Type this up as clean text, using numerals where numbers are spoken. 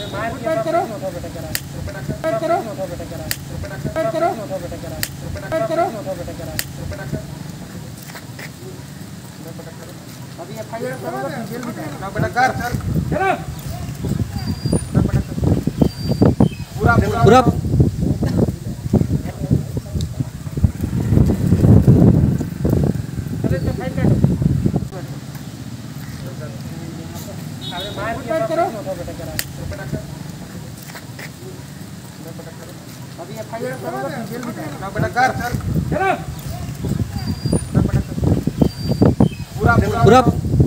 अभी एफआईआर करो, जेल में जाओ बेटा कर चलो पूरा पूरा अरे तो फाइल काटो अरे मार के करो बेटा करा अभी एफआईआर करो, जेल में जाओ बेटा कर चलो पूरा पूरा